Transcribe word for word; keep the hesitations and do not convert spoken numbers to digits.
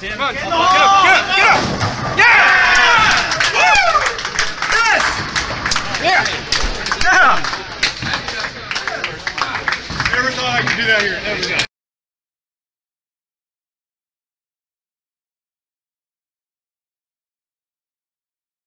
Come on, get up, get up, get up! Yeah! Woo! Yes! Yeah! Yeah! Never thought I could do that here. Never.